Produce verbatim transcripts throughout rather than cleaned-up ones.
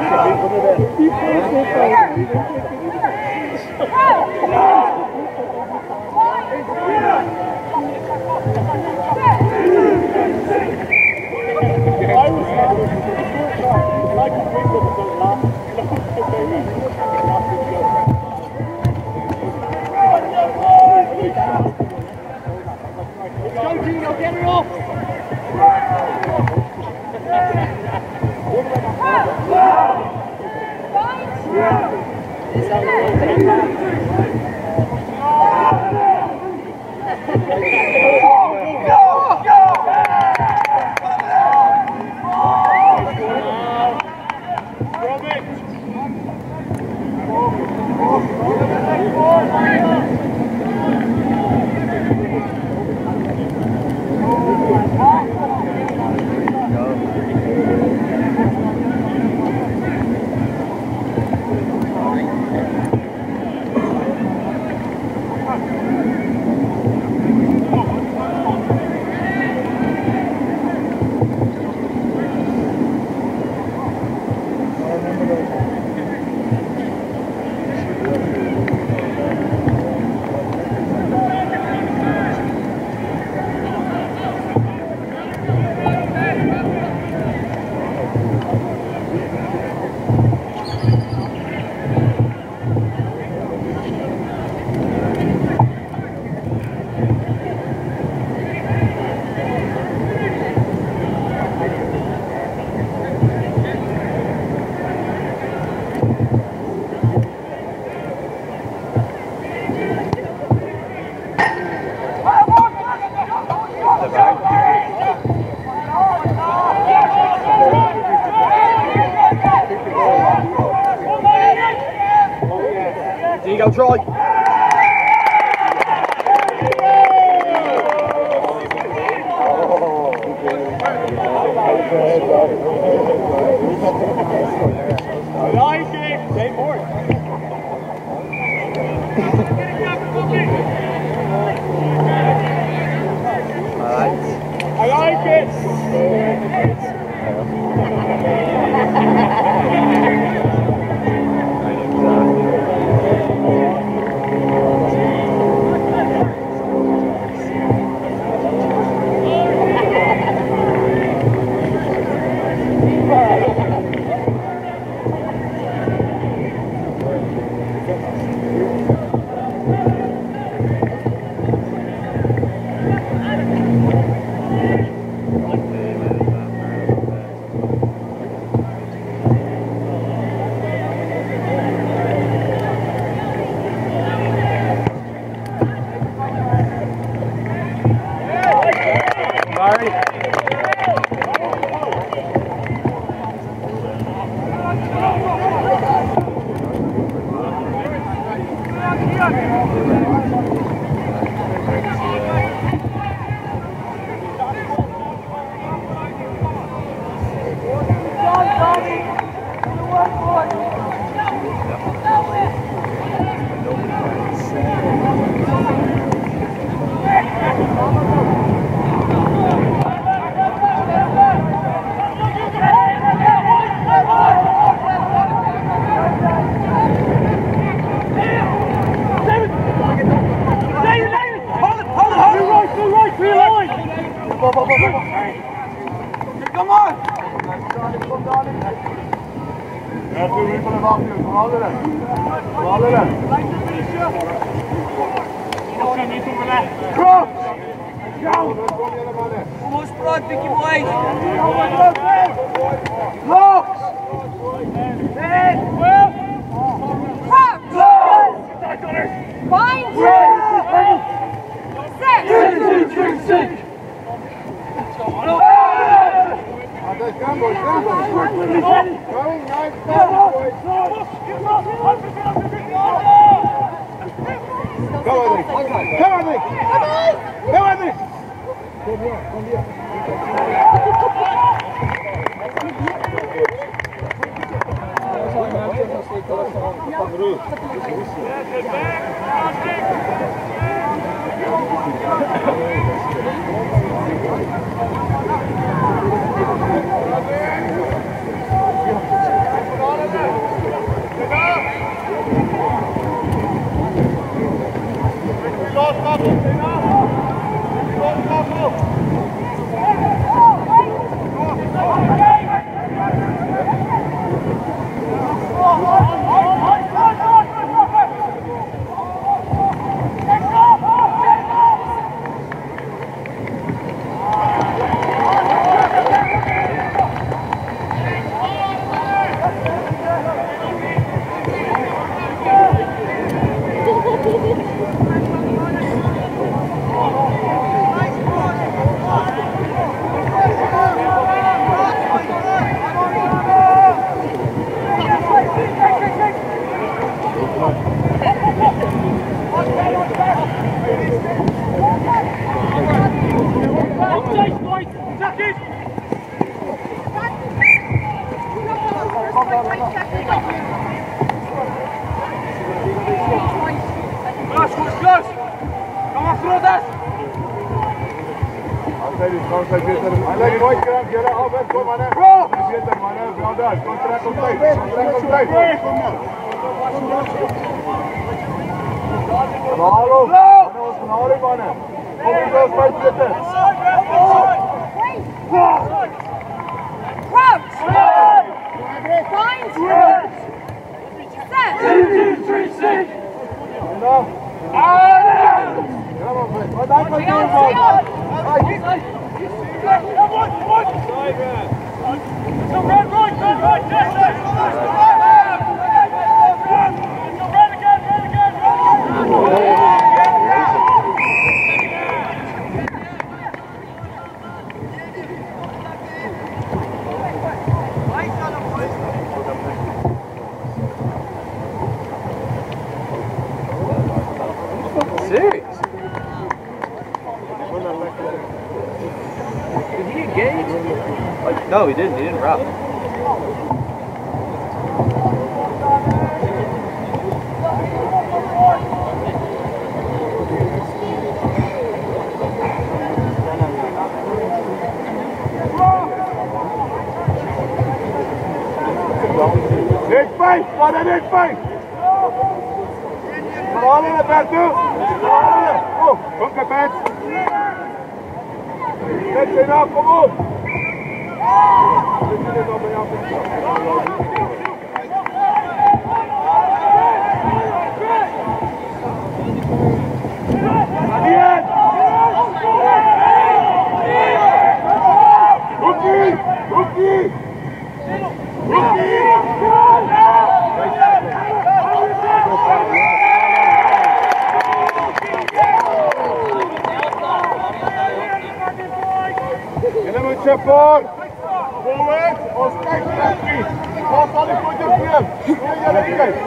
Diego, try. I like it. Stay more. I like it. Come on! That's what we put him off here. Come on, let him. Come on, let him. Cross! Almost broad, Vicky White. Locks! Bind! Six! Six! Come boys, come boys. Going, nice ball, boys. Come on, Nick. Come on, Nick. Come on, Nick. Come here, come here. Klas, goed, Klas! Kom maar, Flotas! Altijd is gewoon zijn beter. Hij legt nooit kramp, jullie altijd voor mannen. Is beter mannen, brother. Contract op tijd. Contract op tijd. Hallo. Mannen, ons van houden mannen. Kom in zo'n spijt zitten. Crouch! Find! Set! Ja. Ja, man, vriend. Wat denk je van man? Serious? Did he engage? Like, no, he didn't. He didn't rob. Big fight! What a big fight! Verhalen naar buiten! Verhalen! Oh, kom kapot! Zet je nou, kom op! Zit je dit al bij jou? Ga niet in! Hoekie! Hoekie! Hoekie! Jullie moeten voor! Vooruit! Ons kijkt echt niet! Ons al die voetjes terug! Wil jullie kijken?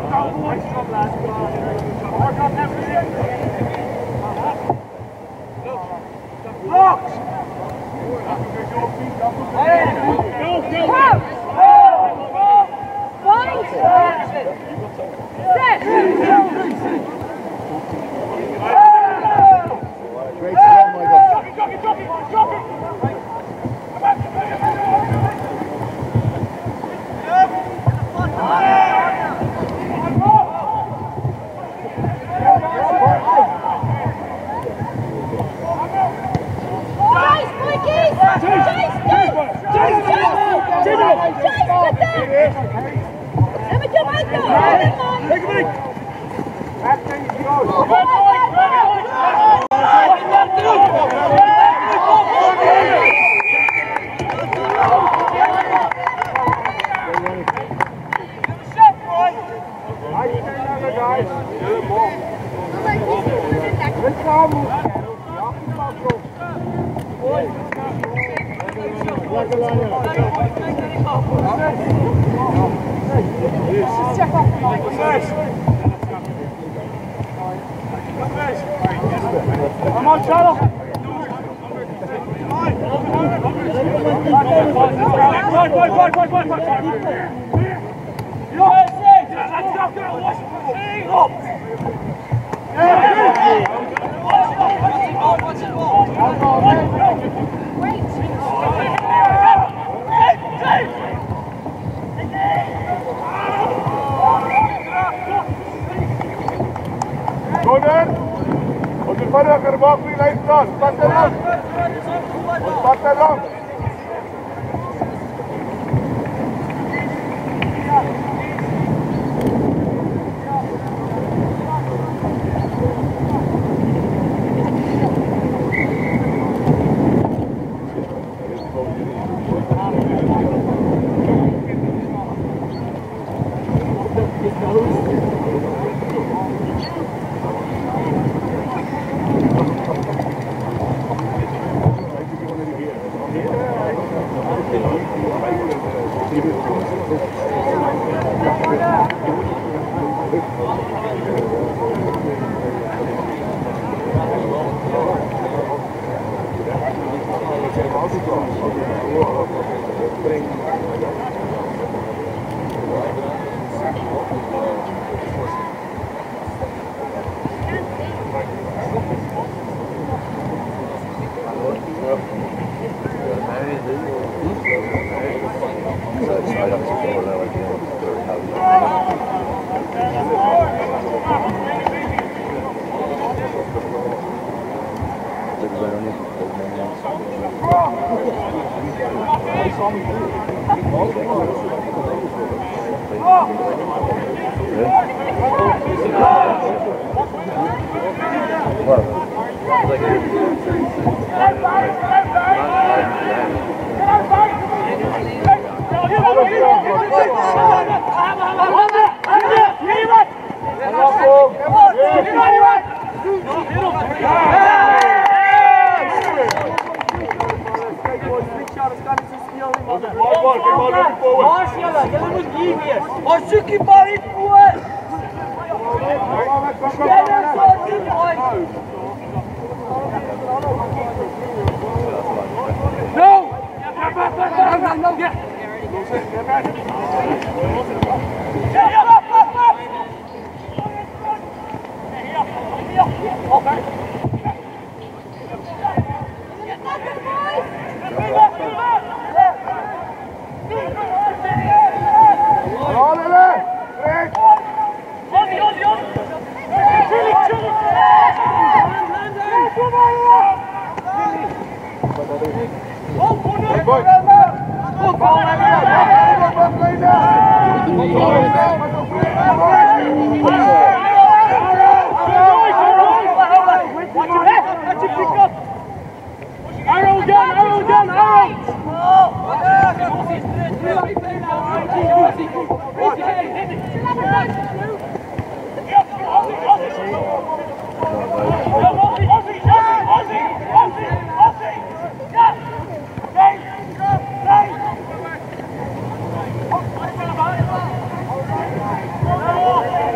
Bravo!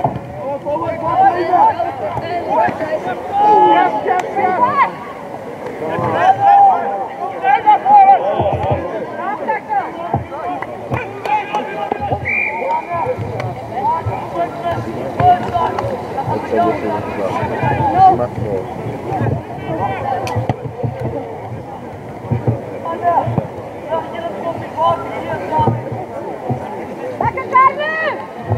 I'd say this is as well. Much more. Lekker serve!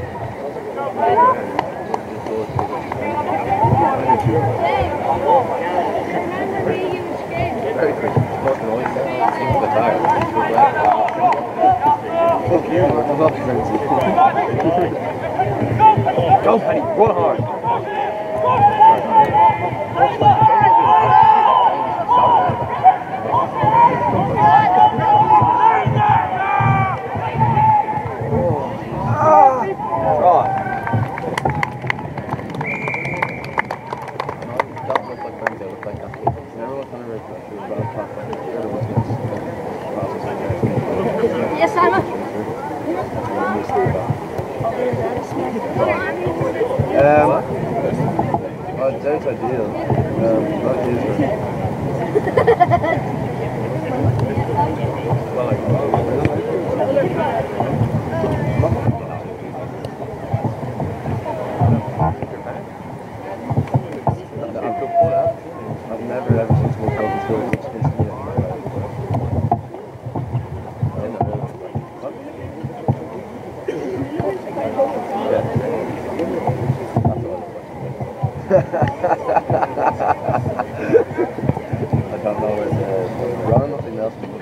Very quick. Not noise. Seems the tire. Fuck you, I'm not fancy. Go, Penny, run hard. Yes, Simon. Um, oh, that's ideal. Um, not usually. Well, like, I've never ever seen someone come to school experience me. I don't know where the run nothing else to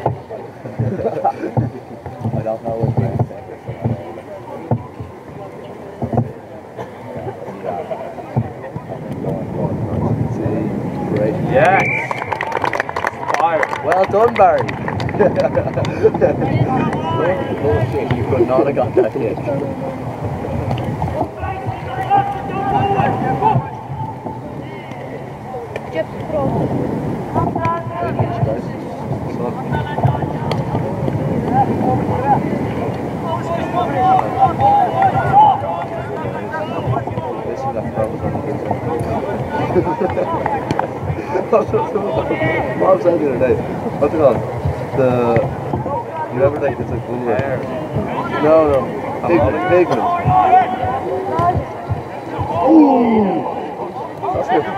I don't know where the Yes! Fire! Well done, Barry! Bullshit, you could not have got that hit. What was I doing today? What's it called? The... You ever like it's like blue hair? No, no. Pigment. Pigment. Ooh! That's good.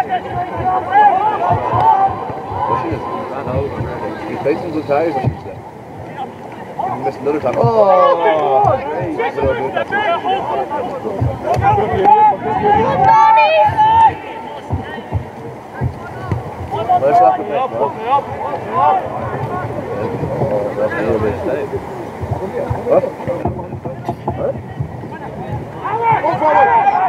What she is? Ran over. He's facing good tires, I should say. He missed another time. Oh! Nice off the pitch, man. Oh, that's a little bit steady. What? What? Go forward!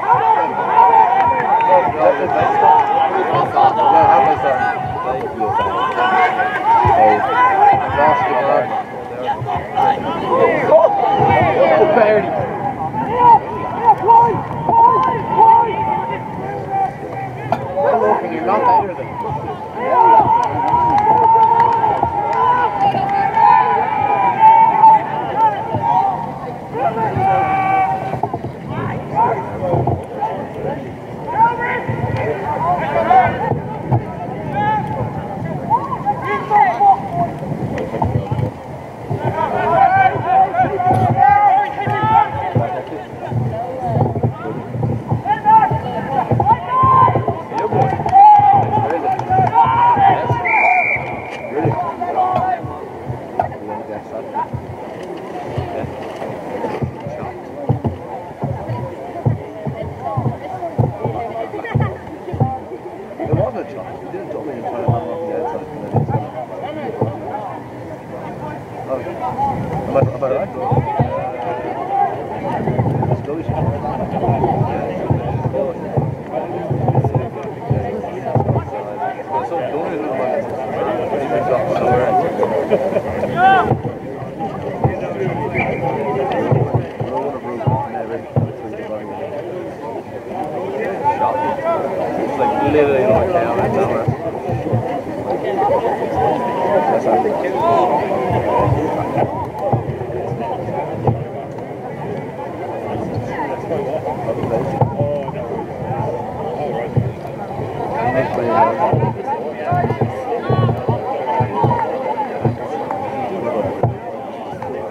Yeah, how was that? I lost it, man. Oh, Barry! You're not better than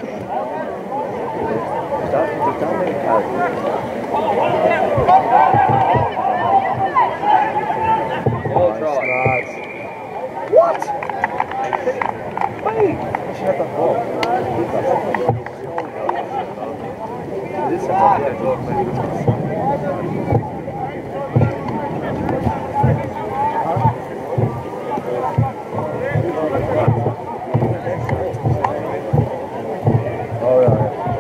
Stop, stop, stop, had that ball. This is how they talk Oh yeah.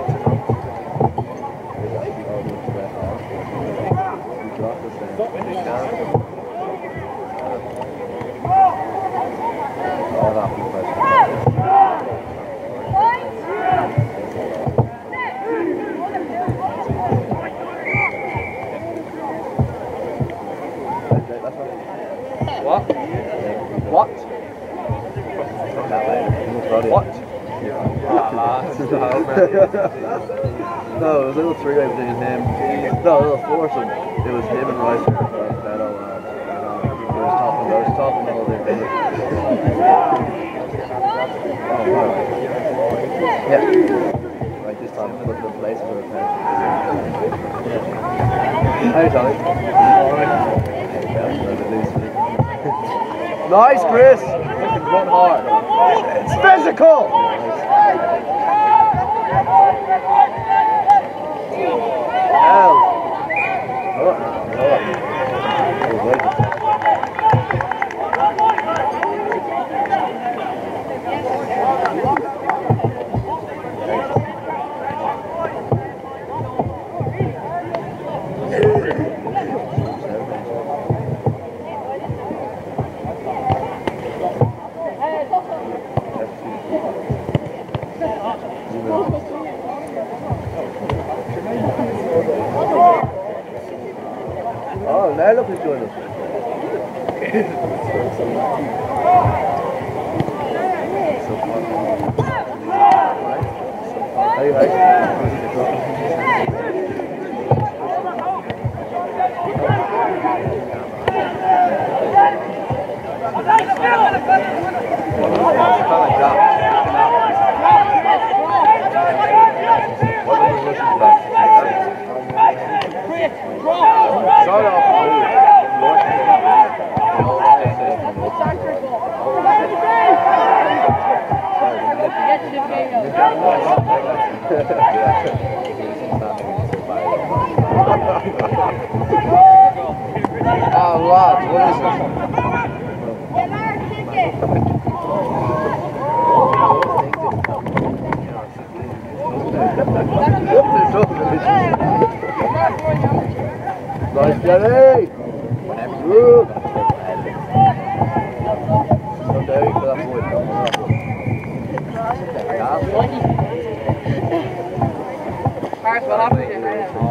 What? What? What? No, it was a little three-way between him. No, it was a foursome. It was him and Rice and Beto. I was talking. I was talking the whole thing. Oh, wow. Yeah. Like this time, look at the places where it's at. Hey, Charlie. Nice, Chris. Run hard. It's physical. Hell. Oh, Oh, now look who's joining us. Hey, hey. Start off. Oh, wow, what is it? Nice, Jenny! Good! So Derek for that boy. Paris, what happened to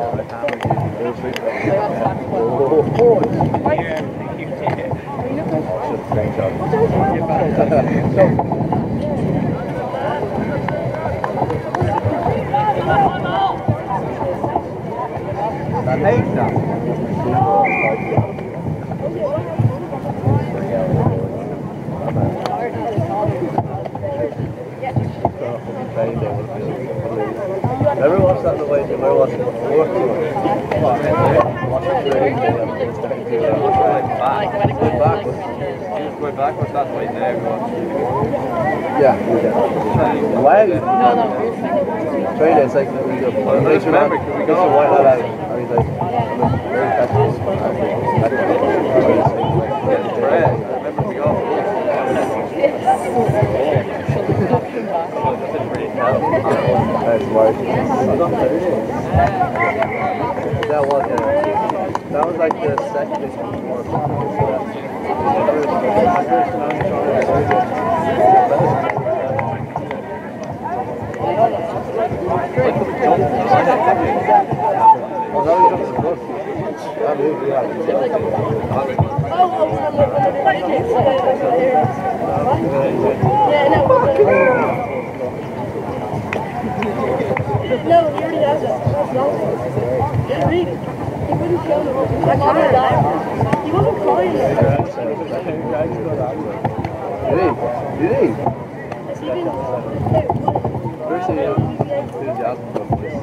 That hates that. Never watched that in the way, never watched it before. Going backwards. Going backwards, that's right there. Yeah. Why? No, no. Train it's like we go. Makes remember, we got a white lad out. And he's like, very catchable. Remember to go. That's right. That was it. That was like the second mission before. No, he already has it. Just read it. He wouldn't show them. I'm on the dive. He wasn't crying. Did he? Did he? It's even... First he enthusiasm about this.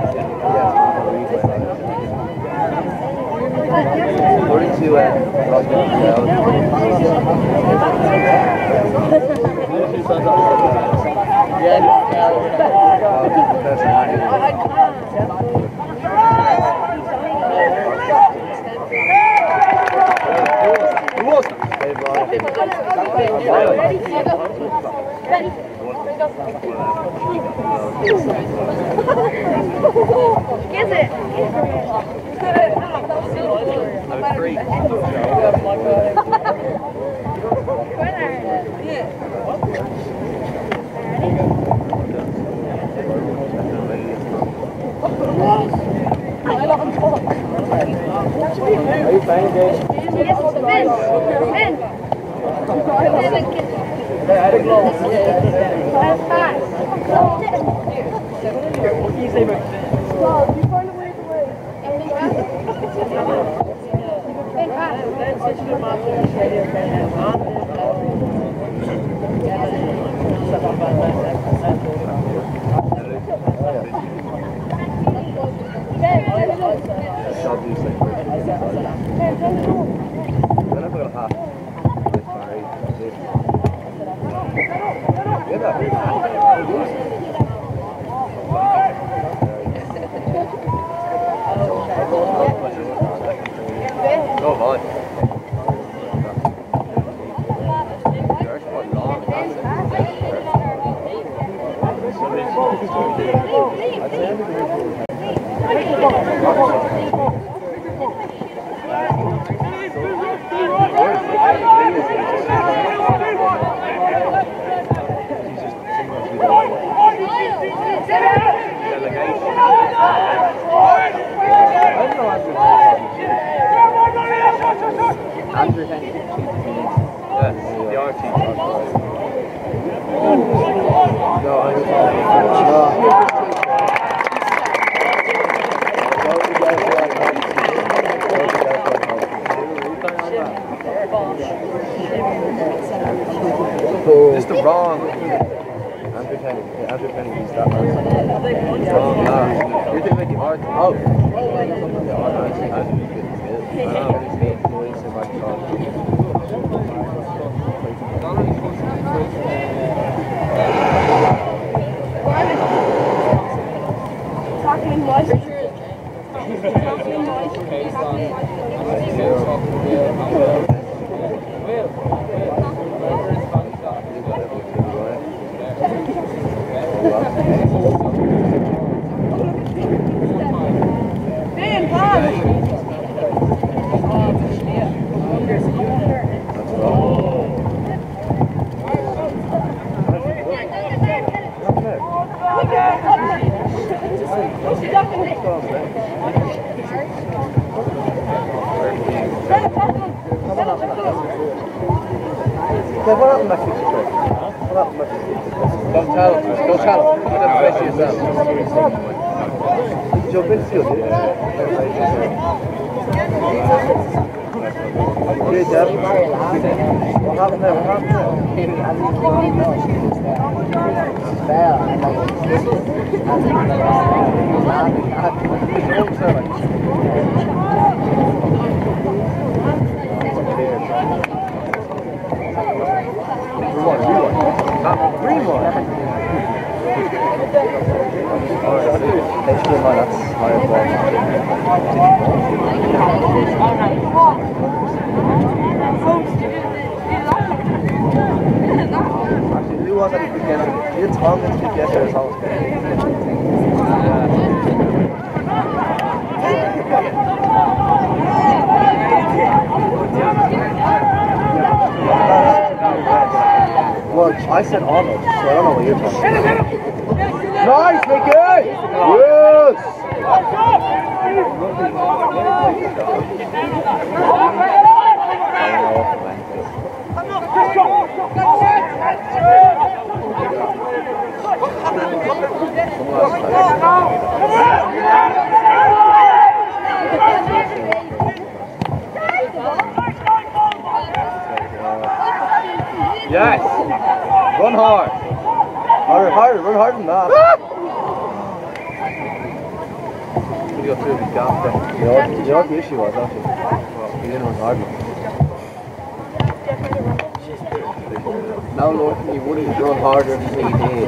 According to uh, Ross Is it? Are you playing, Dave? It's the wrong. Andrew Kenny, yeah, Andrew Kenny used that last time. Nah, you're thinking about the art. Oh! The art, actually, Andrew's good. I know, he's good. He's in my car. Talking noise. What happened back to the trip? What happened back to the trip? Don't tell him. Don't tell him. Don't face yourself. Did you jump in field, did you? Yeah, Deb. What happened there? What happened Green one. H D M I, that's higher quality. Actually, who was that he could get it? He had Tom that he could get there as well. Well, I said Arnold, so I don't know what you're talking about. Nice, Mickey! Yes! Yes! Run hard! Harder, harder, run harder than that. We got through the gap there. You know, you know what the issue was, actually? He didn't run hard enough. Now look, he wouldn't run harder if he did.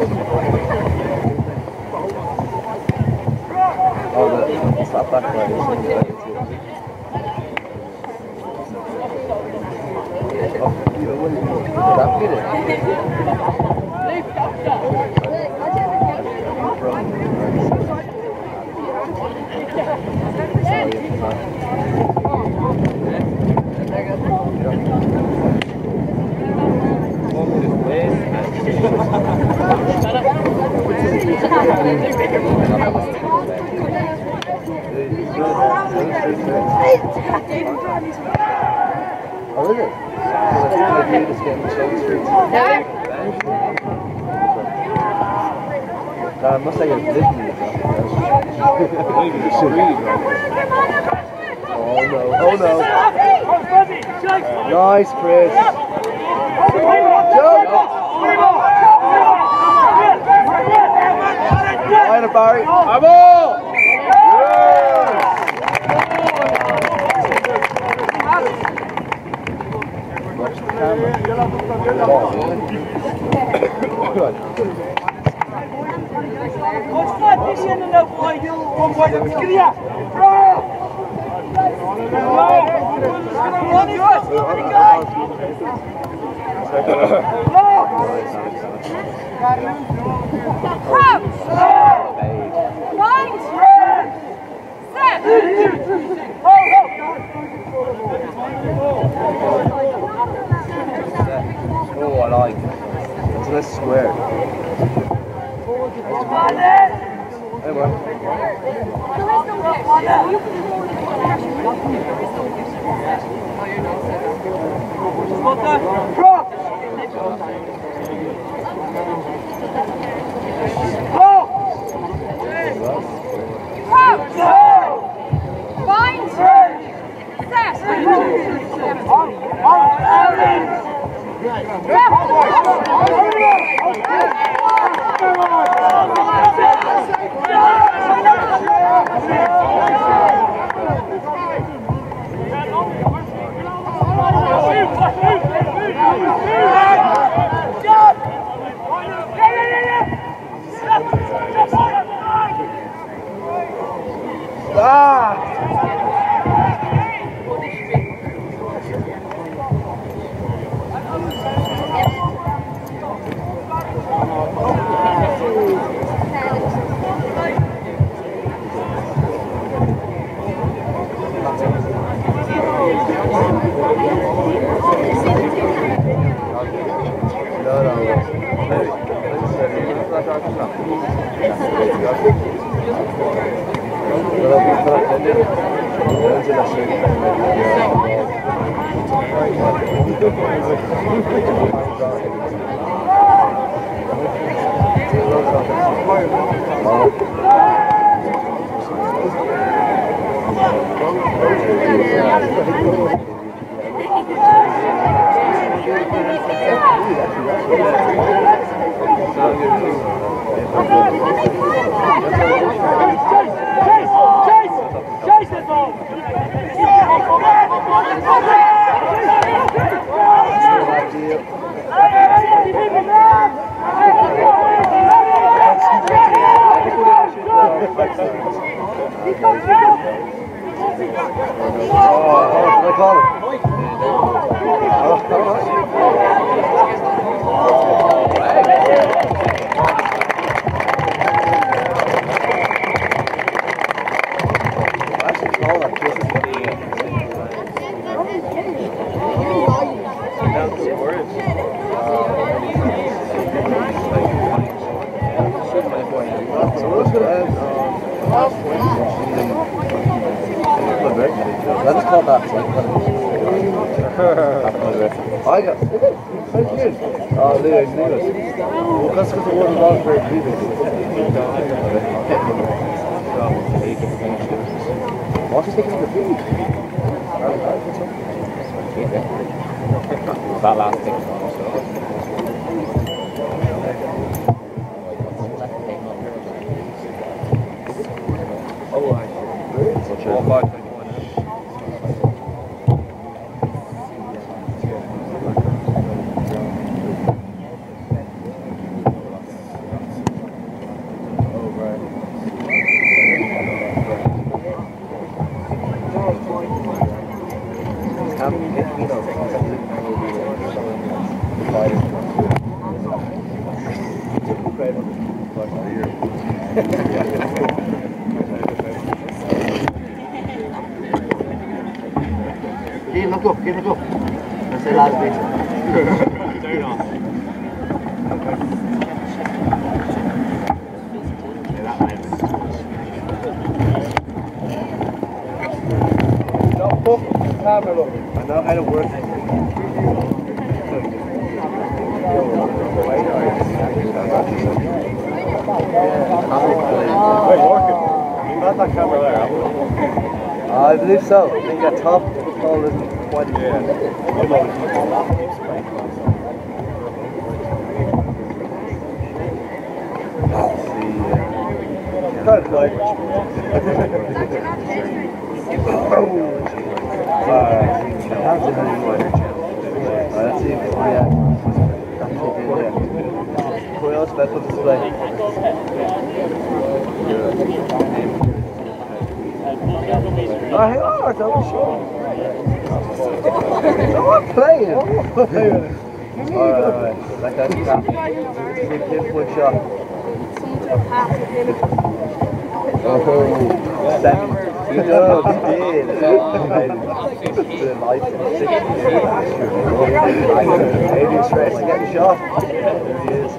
Oh, the stop back right. That did it. Oh, is it? I must say it's Disney. Oh no, oh no. Nice, Chris. Jump! Line of Barry. I'm all! Watch the camera. Good. What's that? This end of the boy, you one boy that was clear. Bro! Oh, I like it. It's less square. Hey, man. Let's call that. I got. Thank you. Oh, Lewis, Lewis. Well, that's because the water was on for a few days. Why is he taking the food? That last thing. Oh, I see. All five twenty-one. Keep look up, keep look up. That's the last bit. Turn on. Don't fuck the camera up. I know how to work it. Wait, working. Not that camera there, I believe so. I think that top hole isn't quite as yeah. Kind of like let's see if yeah. What else special display? Oh, hang on, don't show. I'm playing. Alright, alright. That guy's happy. Big pinpoint shot. Oh, seven. You know, it's big. The life in six years. Maybe straight to get the shot. There he is.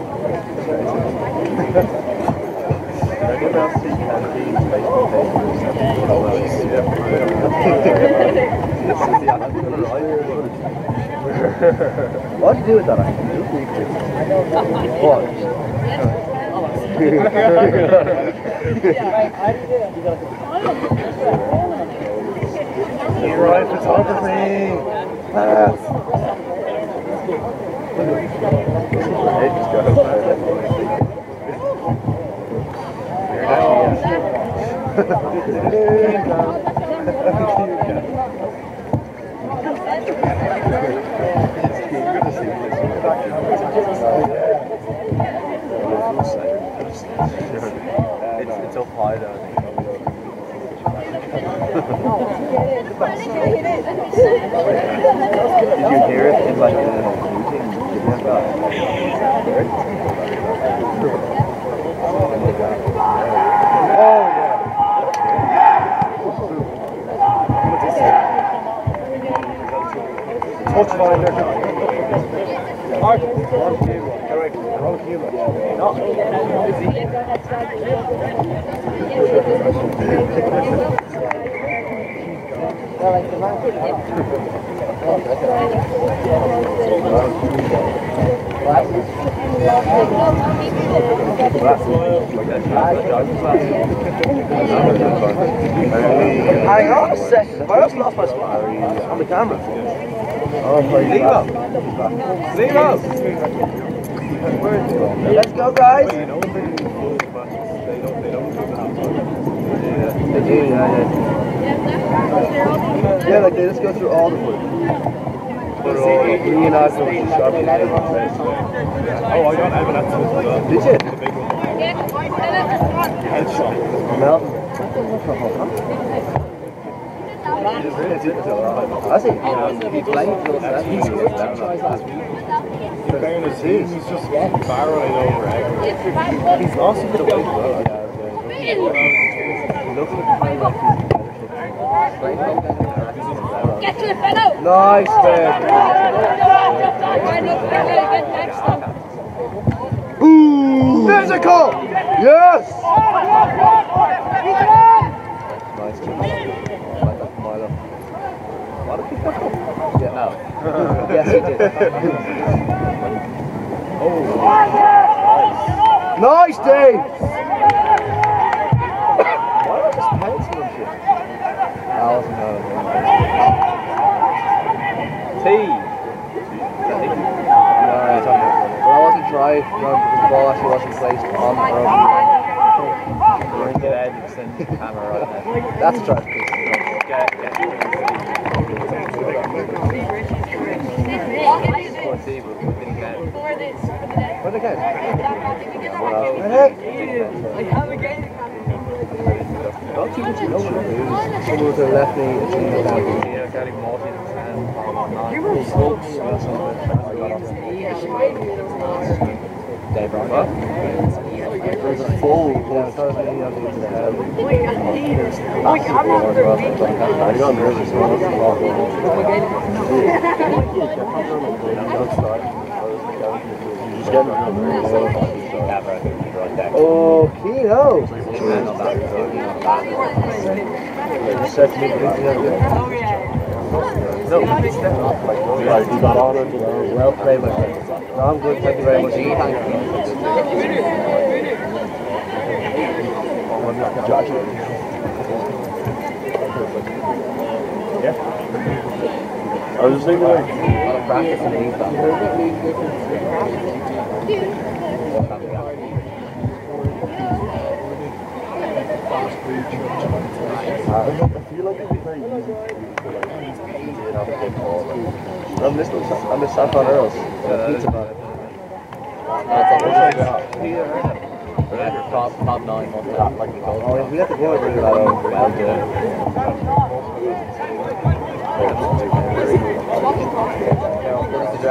What do you do with that? What? You're right, photography. Pass. Hey, just got up there. It's, it's up high though, I think. Did you hear it in like a meeting? Did you have that? Oh yeah. Touch finder. Wrong camera. Correct. Wrong camera. No. Hang on a second. I just lost my spot on the camera. Oh, Leo. Leo. Let's go, guys. They do, yeah, yeah. Yeah, like they just go through all the footage. But all Leonardo was the sharpest. Oh, I got Evan at two. Did you? Headshot. No. Has he? He played for us. He's good. Down as his, he's just barreling over everything. He's lost the weight well. He looks like Get to the fellow! nice, man. Ooh! Physical! Yes! Nice kick. Like that from Milo. What a kick that from? Yeah, no. Yes, he did. Oh, nice, Dave! Why not just pencil and shit? I wasn't know. T. No, it's on there. But I wasn't trying, because the ball actually wasn't placed on the road. You're get out and send the camera right now. That's a try. Get, get. Where'd they go? Don't keep it to no one. Someone with a left knee, it's in the down. Yeah, Gary Martin and Paul. Dave Rock. There's a full. Yeah, it's not really on the head. I'm not very weak. I got nervous. Oh, Kino! No, you got on it. Well played, my friend. No, I'm good. Thank you very much. Thank you. Yeah. I was just thinking like practice and things like I feel like it's very easy to have a good call. I'm this I'm the Saffron Earls. Pizza man. Top, top nine, like we have to go over that over. I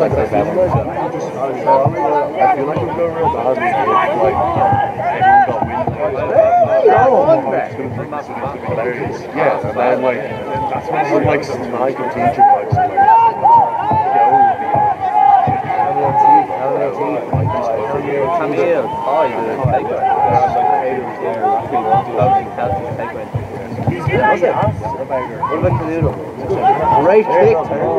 feel like we're going real bad. Like, everyone got wind. Yeah, and then like, that's when I'm like, some time to teach you like, some like, Camille, hi, the takeaway. What's it? What about Canoodle? Great kick.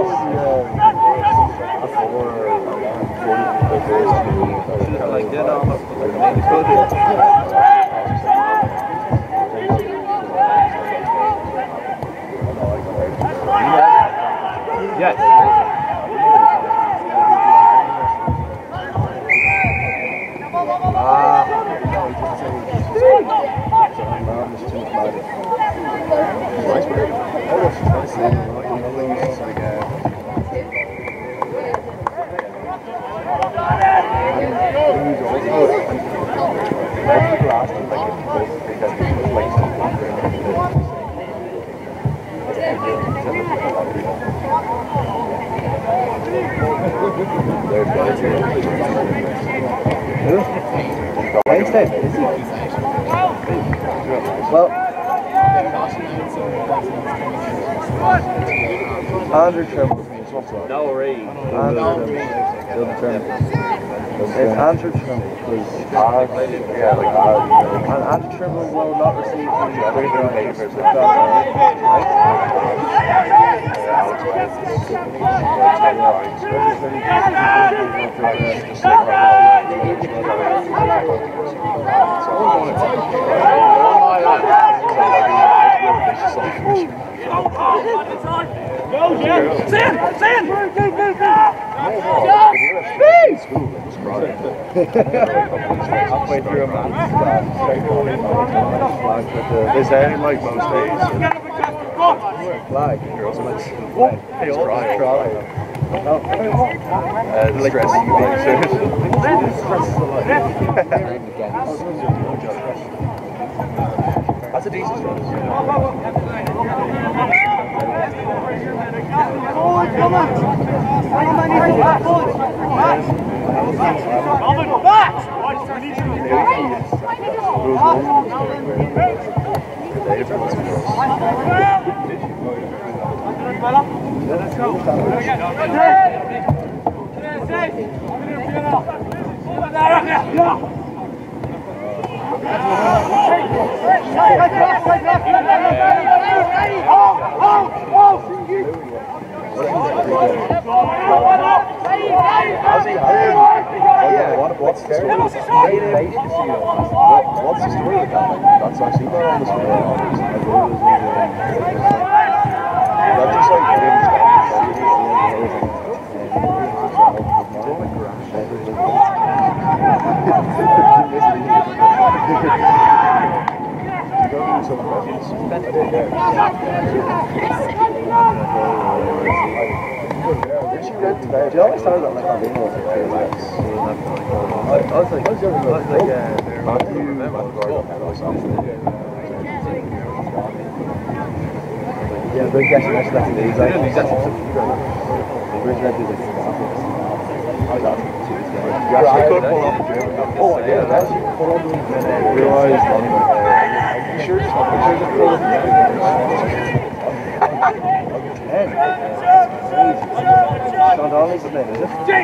Like, you know, yes. Ah. Wednesday, is he? Well, Andrew Trimble. No worries. Andrew Trimble. It's Andrew Trimble. Yeah, like and Andrew Trimble will not receive the Sam! Sam! Halfway through a month. Is that in like most days? Flag. Girls are like, hey, all right, try. No. Uh, the stress you being serious. That's a decent stress. Forward, come on! Forward! Back! Let's go. What's the story? What's the story with that? That's actually not on the story. That's just like do you always started that like on English? I was like, I was like, yeah, Matthew, yeah, big question, that's the exact. Where's that? I got it. You actually could pull off the dribble. Oh, yeah, that's pull off the dribble. And then realise, I'm sure it's not. I'm sure it's ten. Sean Donnelly's name, is it?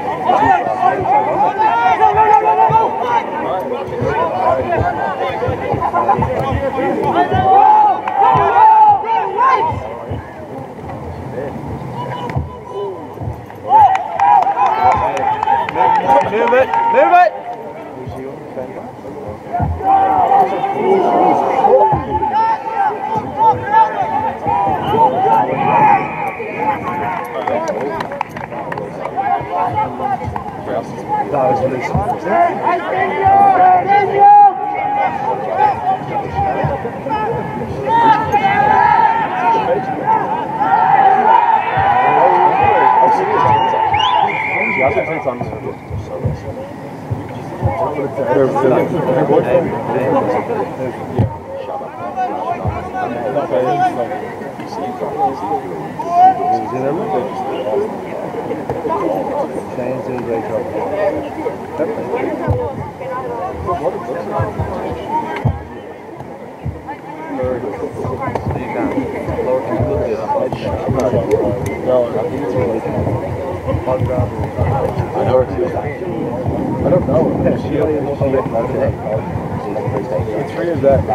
Move it! Move it! That was loose. I don't know. Three is that.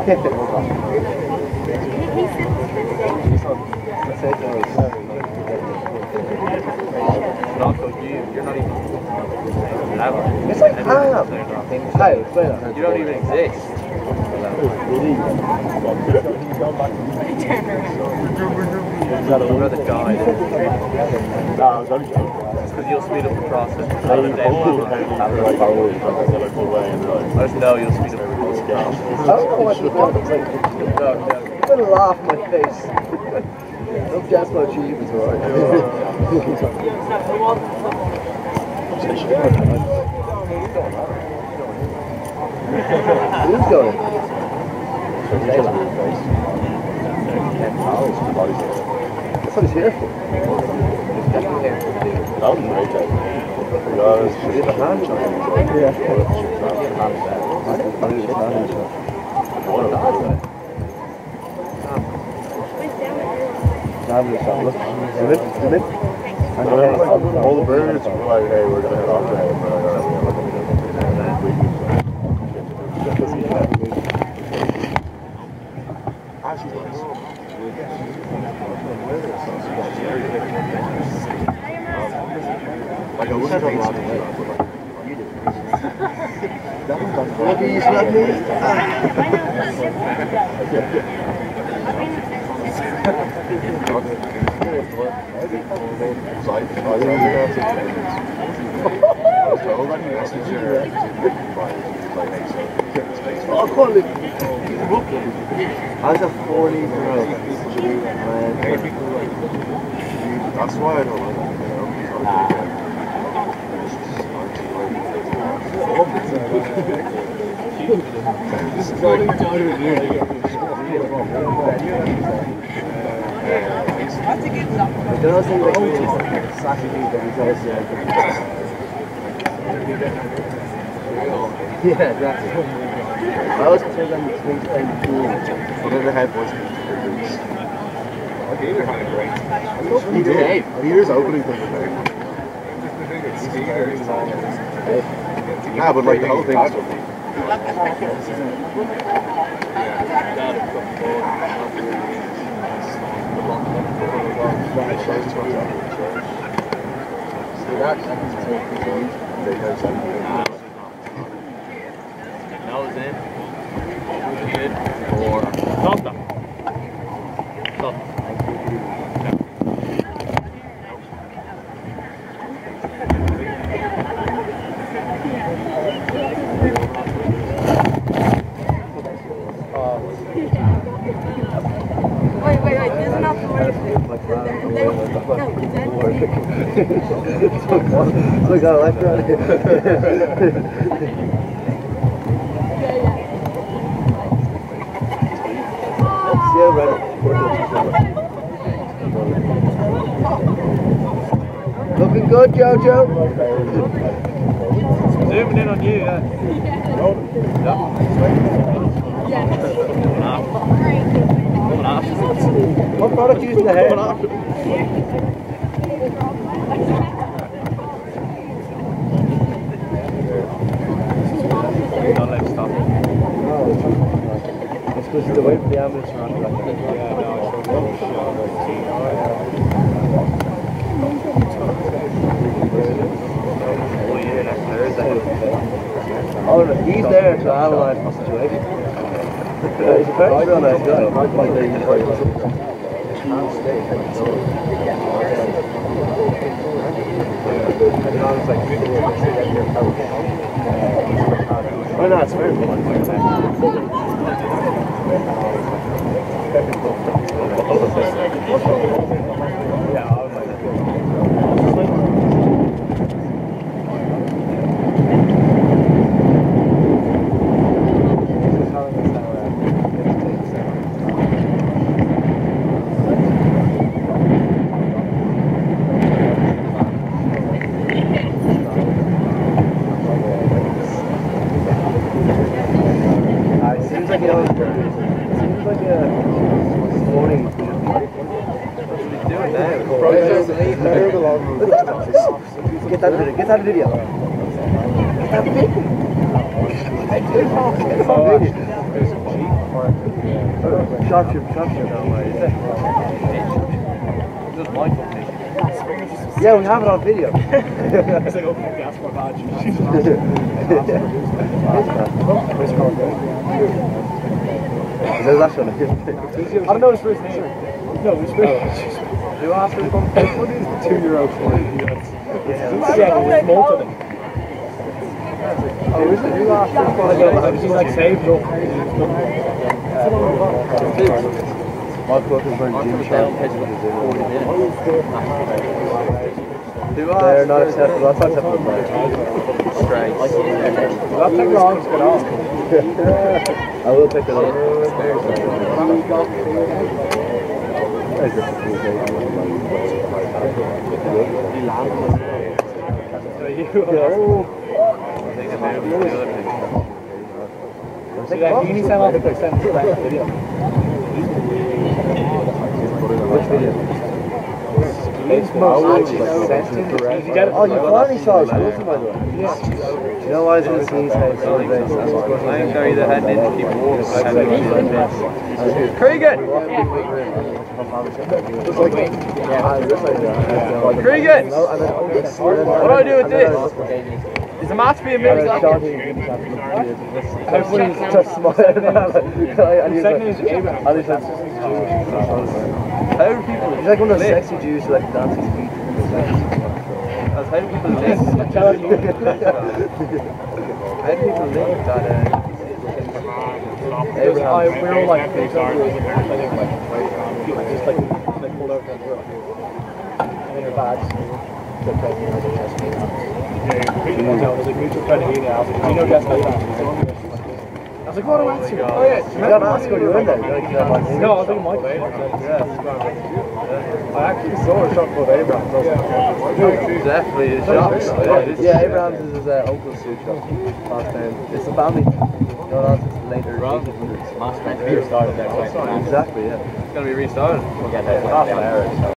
You're not even. It's like Pam. Hey, explain that. You don't even exist. You're the guy. No, I was only joking. It's because you'll speed up the process. I just know you'll speed up the process. I don't know what you're talking about. You're going to laugh in my face. Don't guess what achievements are. Who's going? That's what he's here for. That was great, guys. Should we have a hand shot? Yeah. I need a hand shot. Hand shot. Look, zoom in, zoom in. And all the birds were like, hey, we're going to head off to him. Like I wouldn't have a lot of it. That one's on fire. Look at you slap me. Oh, quality. I have four leagues in a row. That's why I don't like it. This is all you're doing here. The other thing that you do is Saturday, then it's always yeah, exactly. I always consider them to be playing the pool. Whatever the head boys can do. Peter had a great. He did. Peter's opening thing was very good. Yeah, but like the whole thing was That was in. Good. Or stop them. Stop. Wait, wait, wait, there's enough for me. So I got a left right. Yeah, right. Looking good, Jojo. Zooming in on you, yeah. What product used in the hair? Don't let it stop. It's because the way for the ambulance around like that. Yeah, no, oh yeah, that's Thursday. Oh, no, he's there to analyse the situation. Yeah, he's a very real nice guy. Oh no, it's very fun. Yeah, I was like, seems like it seems like a morning. What's he doing now? Get that video, get that video. Get that video. Sharpshooter, sharpshooter. Just my company. Yeah, we have it on video. It's like opening gas for a badge. There's actually I don't know his first name. No, his first name. Who asked him to come play for these? Two euro for units. Yeah, it's molten. Oh, is it? Who asked him to come play? He's like saved up. My book is very gym challenge. They're not acceptable. That's not acceptable. Strange. That's like wrong. Get on. I will pick it up. Which video? Oh, you finally saw his movie, by the way. Yeah. Do you know why I was in the sneeze face all day? I ain't carry the head in to keep warm. Cregan! Cregan! What do I do with this? Is the match being made? Everybody's just smiling. Second is Abraham. How do people? He's like one of those sexy Jews who like dancing feet. How do people live? How do people live that? Uh, Abraham. We're all like, just like, like pulled over from the road. And then your bags. I was like, mutual friend of Ina. I was like, we know that's later. I was like, what do I answer? Oh yeah, you got an answer when you were in there. No, I think Mike. Yeah. I actually saw a shot called Abraham. Definitely a shot. Yeah, Abraham's is his uh, uncle's suit shop. It's a family. You know, it's later. Mass beer started there. Exactly, yeah. It's going to be restarted. We'll get that half an hour.